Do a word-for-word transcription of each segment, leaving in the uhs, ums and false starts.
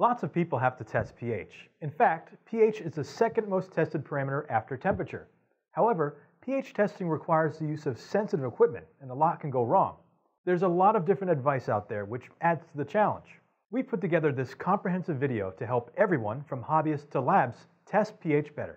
Lots of people have to test pH. In fact, pH is the second most tested parameter after temperature. However, pH testing requires the use of sensitive equipment, and a lot can go wrong. There's a lot of different advice out there, which adds to the challenge. We've put together this comprehensive video to help everyone from hobbyists to labs test pH better.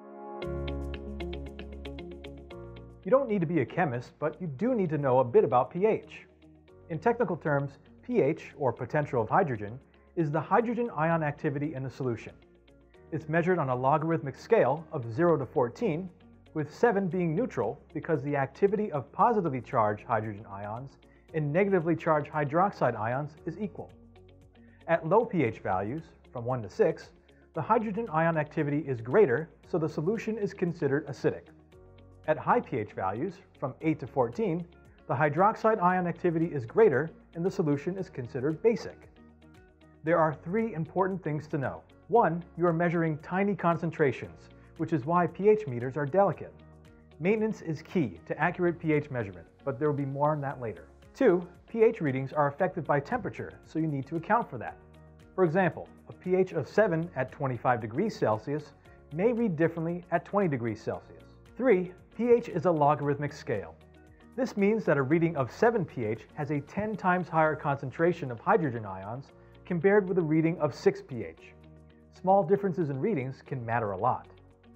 You don't need to be a chemist, but you do need to know a bit about pH. In technical terms, pH, or potential of hydrogen, is the hydrogen ion activity in a solution. It's measured on a logarithmic scale of zero to fourteen, with seven being neutral because the activity of positively charged hydrogen ions and negatively charged hydroxide ions is equal. At low pH values, from one to six, the hydrogen ion activity is greater, so the solution is considered acidic. At high pH values, from eight to fourteen, the hydroxide ion activity is greater and the solution is considered basic. There are three important things to know. One, you are measuring tiny concentrations, which is why pH meters are delicate. Maintenance is key to accurate pH measurement, but there will be more on that later. Two, pH readings are affected by temperature, so you need to account for that. For example, a pH of seven at twenty-five degrees Celsius may read differently at twenty degrees Celsius. Three, pH is a logarithmic scale. This means that a reading of seven pH has a ten times higher concentration of hydrogen ions compared with a reading of six pH. Small differences in readings can matter a lot.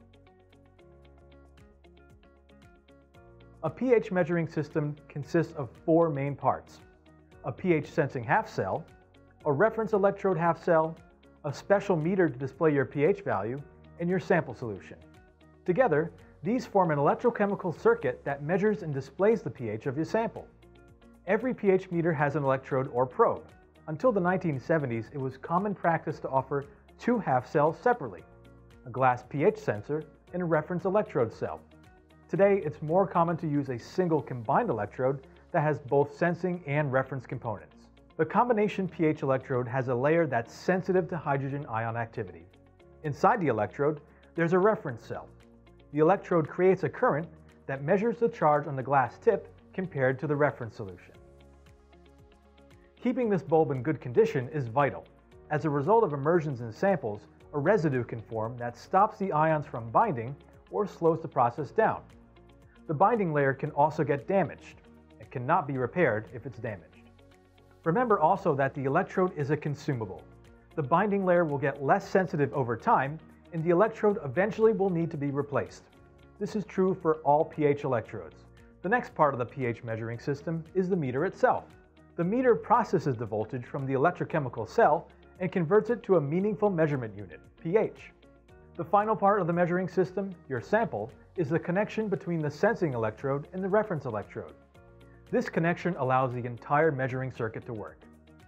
A pH measuring system consists of four main parts: a pH sensing half cell, a reference electrode half cell, a special meter to display your pH value, and your sample solution. Together, these form an electrochemical circuit that measures and displays the pH of your sample. Every pH meter has an electrode or probe. Until the nineteen seventies, it was common practice to offer two half cells separately, a glass pH sensor and a reference electrode cell. Today, it's more common to use a single combined electrode that has both sensing and reference components. The combination pH electrode has a layer that's sensitive to hydrogen ion activity. Inside the electrode, there's a reference cell. The electrode creates a current that measures the charge on the glass tip compared to the reference solution. Keeping this bulb in good condition is vital. As a result of immersions in samples, a residue can form that stops the ions from binding or slows the process down. The binding layer can also get damaged. It cannot be repaired if it's damaged. Remember also that the electrode is a consumable. The binding layer will get less sensitive over time, and the electrode eventually will need to be replaced. This is true for all pH electrodes. The next part of the pH measuring system is the meter itself. The meter processes the voltage from the electrochemical cell and converts it to a meaningful measurement unit, pH. The final part of the measuring system, your sample, is the connection between the sensing electrode and the reference electrode. This connection allows the entire measuring circuit to work.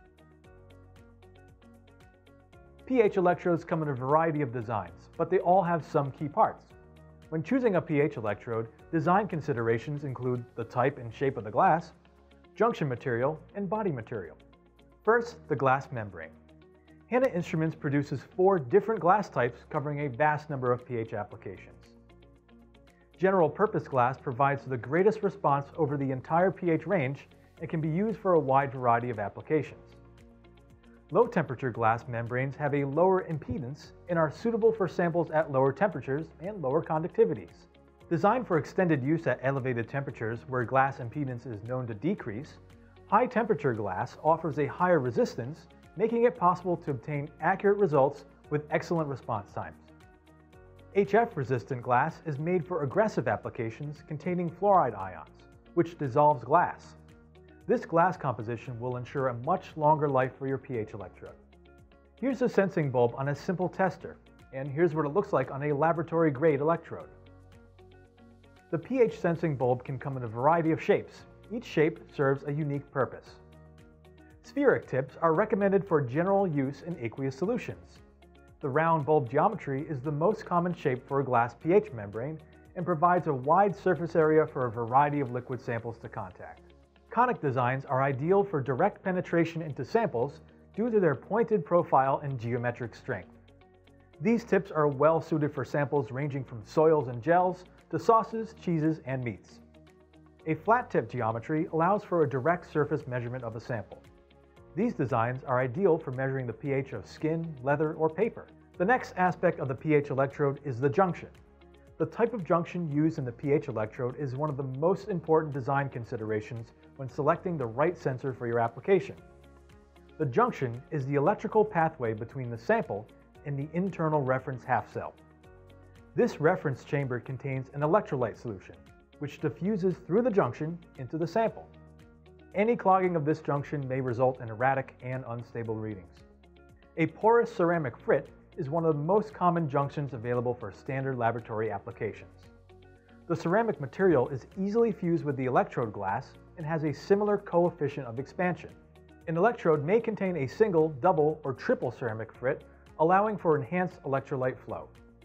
pH electrodes come in a variety of designs, but they all have some key parts. When choosing a pH electrode, design considerations include the type and shape of the glass, junction material, and body material. First, the glass membrane. Hanna Instruments produces four different glass types covering a vast number of pH applications. General purpose glass provides the greatest response over the entire pH range and can be used for a wide variety of applications. Low temperature glass membranes have a lower impedance and are suitable for samples at lower temperatures and lower conductivities. Designed for extended use at elevated temperatures where glass impedance is known to decrease, high temperature glass offers a higher resistance, making it possible to obtain accurate results with excellent response times. H F-resistant glass is made for aggressive applications containing fluoride ions, which dissolves glass. This glass composition will ensure a much longer life for your pH electrode. Here's a sensing bulb on a simple tester, and here's what it looks like on a laboratory-grade electrode. The pH sensing bulb can come in a variety of shapes. Each shape serves a unique purpose. Spheric tips are recommended for general use in aqueous solutions. The round bulb geometry is the most common shape for a glass pH membrane and provides a wide surface area for a variety of liquid samples to contact. Conic designs are ideal for direct penetration into samples due to their pointed profile and geometric strength. These tips are well suited for samples ranging from soils and gels to sauces, cheeses, and meats. A flat tip geometry allows for a direct surface measurement of a sample. These designs are ideal for measuring the pH of skin, leather, or paper. The next aspect of the pH electrode is the junction. The type of junction used in the pH electrode is one of the most important design considerations when selecting the right sensor for your application. The junction is the electrical pathway between the sample and the internal reference half cell. This reference chamber contains an electrolyte solution, which diffuses through the junction into the sample. Any clogging of this junction may result in erratic and unstable readings. A porous ceramic frit is one of the most common junctions available for standard laboratory applications. The ceramic material is easily fused with the electrode glass and has a similar coefficient of expansion. An electrode may contain a single, double, or triple ceramic frit, allowing for enhanced electrolyte flow.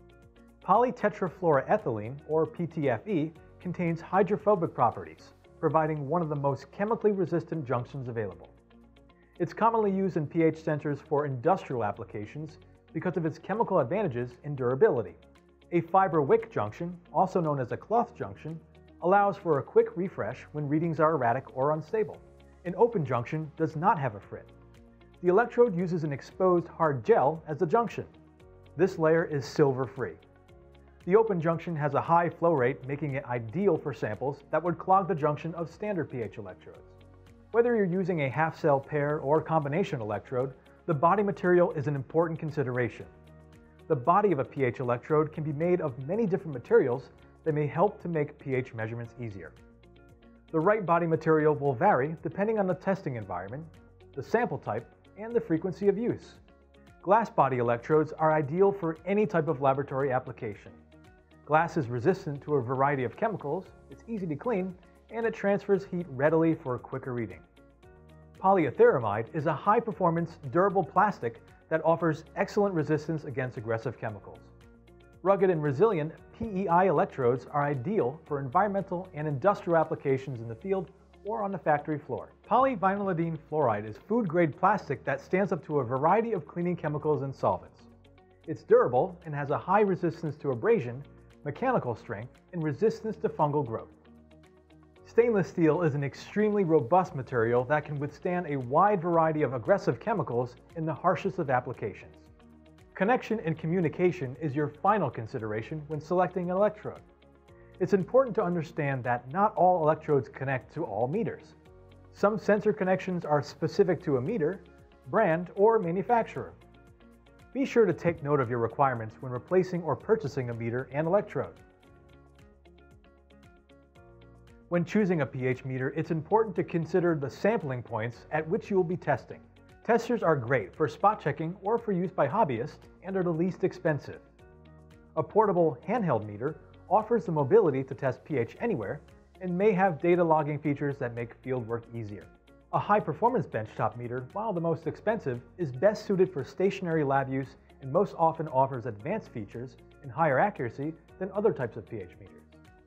Polytetrafluoroethylene, or P T F E, contains hydrophobic properties, providing one of the most chemically resistant junctions available. It's commonly used in pH sensors for industrial applications because of its chemical advantages in durability. A fiber wick junction, also known as a cloth junction, allows for a quick refresh when readings are erratic or unstable. An open junction does not have a frit. The electrode uses an exposed hard gel as the junction. This layer is silver-free. The open junction has a high flow rate, making it ideal for samples that would clog the junction of standard pH electrodes. Whether you're using a half-cell pair or combination electrode, the body material is an important consideration. The body of a pH electrode can be made of many different materials that may help to make pH measurements easier. The right body material will vary depending on the testing environment, the sample type, and the frequency of use. Glass body electrodes are ideal for any type of laboratory application. Glass is resistant to a variety of chemicals, it's easy to clean, and it transfers heat readily for a quicker reading. Polyethyramide is a high-performance, durable plastic that offers excellent resistance against aggressive chemicals. Rugged and resilient P E I electrodes are ideal for environmental and industrial applications in the field or on the factory floor. Polyvinylidene fluoride is food-grade plastic that stands up to a variety of cleaning chemicals and solvents. It's durable and has a high resistance to abrasion, mechanical strength, and resistance to fungal growth. Stainless steel is an extremely robust material that can withstand a wide variety of aggressive chemicals in the harshest of applications. Connection and communication is your final consideration when selecting an electrode. It's important to understand that not all electrodes connect to all meters. Some sensor connections are specific to a meter, brand, or manufacturer. Be sure to take note of your requirements when replacing or purchasing a meter and electrode. When choosing a pH meter, it's important to consider the sampling points at which you will be testing. Testers are great for spot checking or for use by hobbyists and are the least expensive. A portable handheld meter offers the mobility to test pH anywhere and may have data logging features that make field work easier. A high-performance benchtop meter, while the most expensive, is best suited for stationary lab use and most often offers advanced features and higher accuracy than other types of pH meters.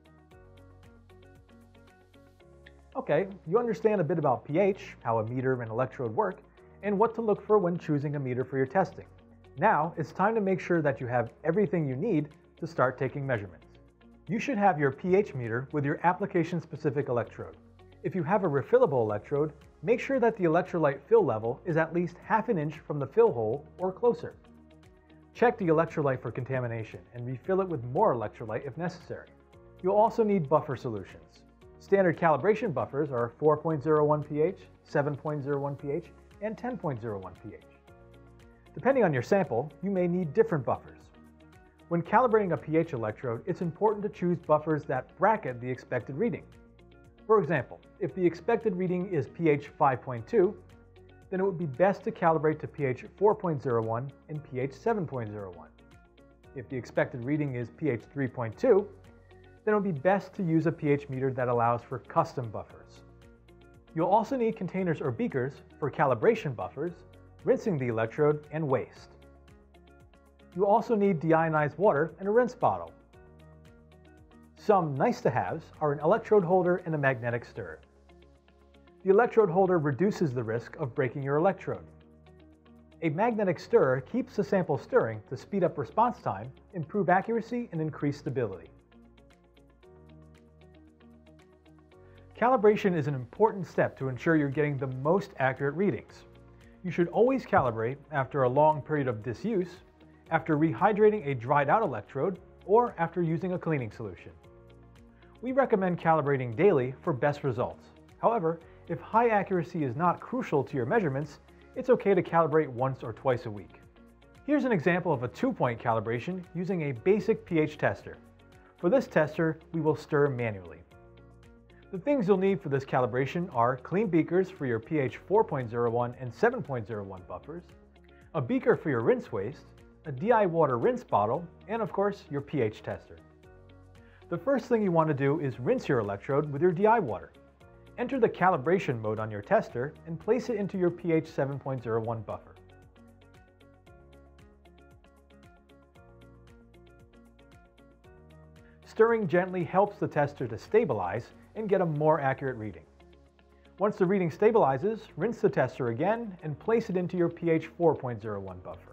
Okay, you understand a bit about pH, how a meter and electrode work, and what to look for when choosing a meter for your testing. Now, it's time to make sure that you have everything you need to start taking measurements. You should have your pH meter with your application-specific electrode. If you have a refillable electrode, make sure that the electrolyte fill level is at least half an inch from the fill hole or closer. Check the electrolyte for contamination and refill it with more electrolyte if necessary. You'll also need buffer solutions. Standard calibration buffers are four point zero one pH, seven point zero one pH, and ten point zero one pH. Depending on your sample, you may need different buffers. When calibrating a pH electrode, it's important to choose buffers that bracket the expected reading. For example, if the expected reading is pH five point two, then it would be best to calibrate to pH four point zero one and pH seven point zero one. If the expected reading is pH three point two, then it would be best to use a pH meter that allows for custom buffers. You'll also need containers or beakers for calibration buffers, rinsing the electrode, and waste. You also need deionized water and a rinse bottle. Some nice-to-haves are an electrode holder and a magnetic stirrer. The electrode holder reduces the risk of breaking your electrode. A magnetic stirrer keeps the sample stirring to speed up response time, improve accuracy, and increase stability. Calibration is an important step to ensure you're getting the most accurate readings. You should always calibrate after a long period of disuse, after rehydrating a dried out electrode, or after using a cleaning solution. We recommend calibrating daily for best results. However, if high accuracy is not crucial to your measurements, it's okay to calibrate once or twice a week. Here's an example of a two-point calibration using a basic pH tester. For this tester, we will stir manually. The things you'll need for this calibration are clean beakers for your pH four point zero one and seven point zero one buffers, a beaker for your rinse waste, a D I water rinse bottle, and of course, your pH tester. The first thing you want to do is rinse your electrode with your D I water. Enter the calibration mode on your tester and place it into your pH seven point zero one buffer. Stirring gently helps the tester to stabilize and get a more accurate reading. Once the reading stabilizes, rinse the tester again and place it into your pH four point zero one buffer.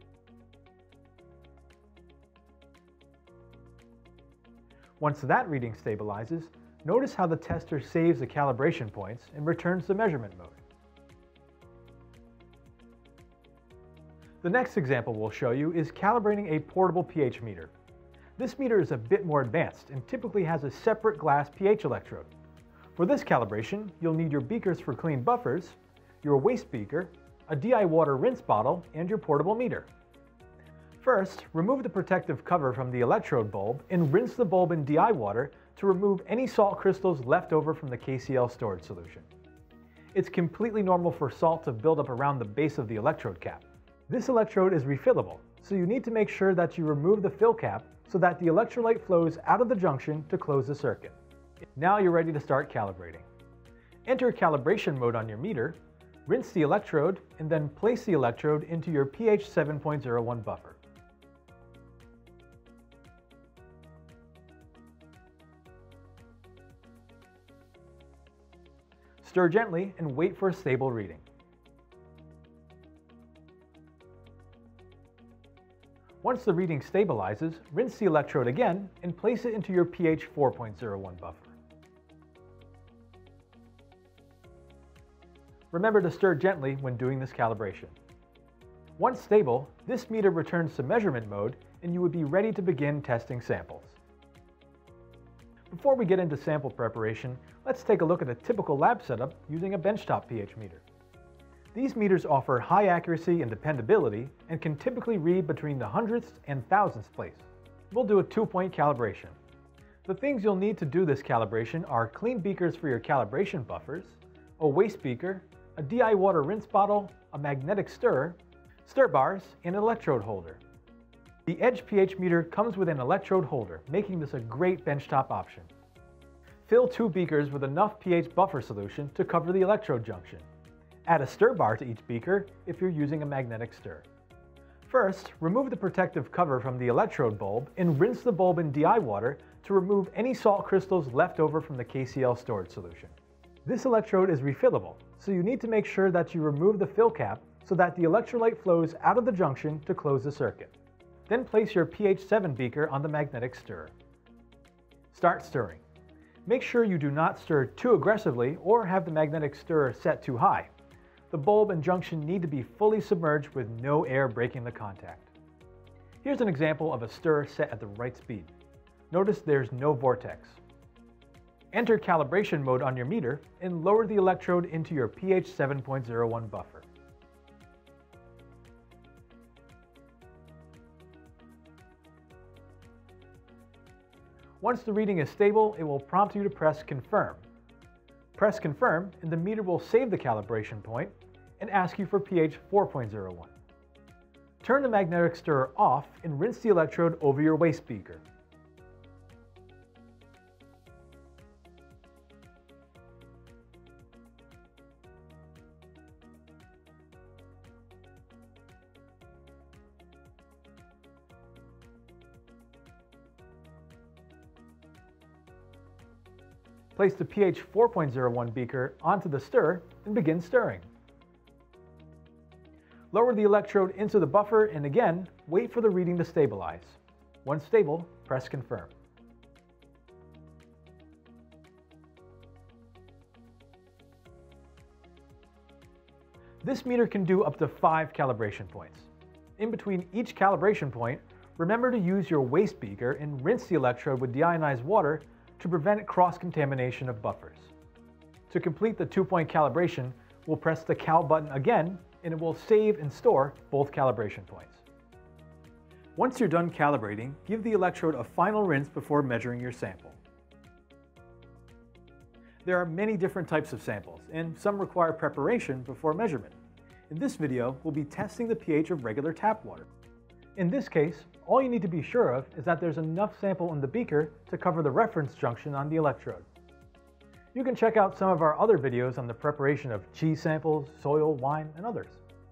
Once that reading stabilizes, notice how the tester saves the calibration points and returns to measurement mode. The next example we'll show you is calibrating a portable pH meter. This meter is a bit more advanced and typically has a separate glass pH electrode. For this calibration, you'll need your beakers for clean buffers, your waste beaker, a D I water rinse bottle, and your portable meter. First, remove the protective cover from the electrode bulb and rinse the bulb in D I water to remove any salt crystals left over from the K C L storage solution. It's completely normal for salt to build up around the base of the electrode cap. This electrode is refillable, so you need to make sure that you remove the fill cap so that the electrolyte flows out of the junction to close the circuit. Now you're ready to start calibrating. Enter calibration mode on your meter, rinse the electrode, and then place the electrode into your pH seven point zero one buffer. Stir gently and wait for a stable reading. Once the reading stabilizes, rinse the electrode again and place it into your pH four point zero one buffer. Remember to stir gently when doing this calibration. Once stable, this meter returns to measurement mode and you would be ready to begin testing samples. Before we get into sample preparation, let's take a look at a typical lab setup using a benchtop pH meter. These meters offer high accuracy and dependability and can typically read between the hundredths and thousandths place. We'll do a two-point calibration. The things you'll need to do this calibration are clean beakers for your calibration buffers, a waste beaker, a D I water rinse bottle, a magnetic stirrer, stir bars, and an electrode holder. The Edge pH meter comes with an electrode holder, making this a great benchtop option. Fill two beakers with enough pH buffer solution to cover the electrode junction. Add a stir bar to each beaker if you're using a magnetic stir. First, remove the protective cover from the electrode bulb and rinse the bulb in D I water to remove any salt crystals left over from the K C L storage solution. This electrode is refillable, so you need to make sure that you remove the fill cap so that the electrolyte flows out of the junction to close the circuit. Then place your pH seven beaker on the magnetic stirrer. Start stirring. Make sure you do not stir too aggressively or have the magnetic stirrer set too high. The bulb and junction need to be fully submerged with no air breaking the contact. Here's an example of a stir set at the right speed. Notice there's no vortex. Enter calibration mode on your meter and lower the electrode into your pH seven point zero one buffer. Once the reading is stable, it will prompt you to press confirm. Press confirm and the meter will save the calibration point and ask you for pH four point zero one. Turn the magnetic stirrer off and rinse the electrode over your waste beaker. Place the pH four point zero one beaker onto the stirrer and begin stirring. Lower the electrode into the buffer and again, wait for the reading to stabilize. Once stable, press confirm. This meter can do up to five calibration points. In between each calibration point, remember to use your waste beaker and rinse the electrode with deionized water to prevent cross-contamination of buffers. To complete the two-point calibration, we'll press the Cal button again, and it will save and store both calibration points. Once you're done calibrating, give the electrode a final rinse before measuring your sample. There are many different types of samples, and some require preparation before measurement. In this video, we'll be testing the pH of regular tap water. In this case, all you need to be sure of is that there's enough sample in the beaker to cover the reference junction on the electrode. You can check out some of our other videos on the preparation of cheese samples, soil, wine, and others.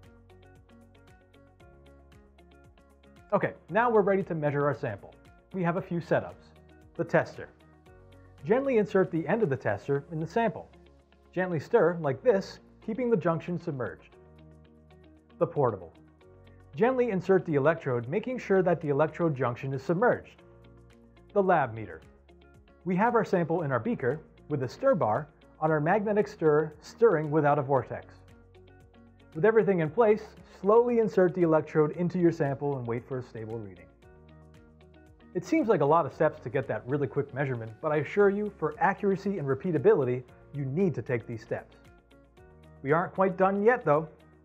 Okay, now we're ready to measure our sample. We have a few setups. The tester. Gently insert the end of the tester in the sample. Gently stir, like this, keeping the junction submerged. The portable. Gently insert the electrode, making sure that the electrode junction is submerged. The lab meter. We have our sample in our beaker, with a stir bar, on our magnetic stirrer stirring without a vortex. With everything in place, slowly insert the electrode into your sample and wait for a stable reading. It seems like a lot of steps to get that really quick measurement, but I assure you, for accuracy and repeatability, you need to take these steps. We aren't quite done yet, though.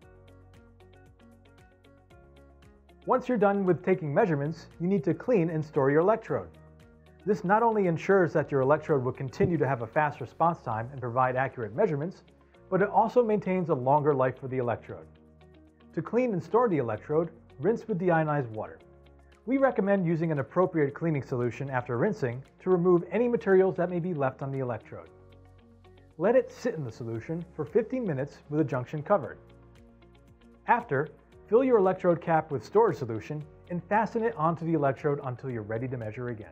Once you're done with taking measurements, you need to clean and store your electrode. This not only ensures that your electrode will continue to have a fast response time and provide accurate measurements, but it also maintains a longer life for the electrode. To clean and store the electrode, rinse with deionized water. We recommend using an appropriate cleaning solution after rinsing to remove any materials that may be left on the electrode. Let it sit in the solution for fifteen minutes with the junction covered. After, fill your electrode cap with storage solution and fasten it onto the electrode until you're ready to measure again.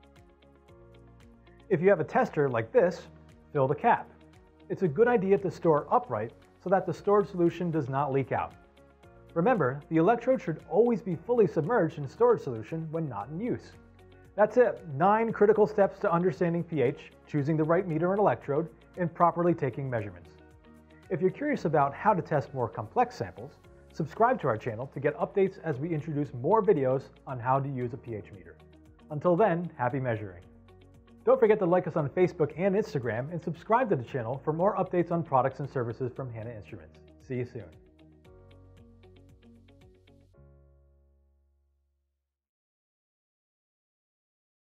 If you have a tester like this, fill the cap. It's a good idea to store upright so that the storage solution does not leak out. Remember, the electrode should always be fully submerged in storage solution when not in use. That's it, nine critical steps to understanding pH, choosing the right meter and electrode, and properly taking measurements. If you're curious about how to test more complex samples, subscribe to our channel to get updates as we introduce more videos on how to use a pH meter. Until then, happy measuring. Don't forget to like us on Facebook and Instagram and subscribe to the channel for more updates on products and services from Hanna Instruments. See you soon.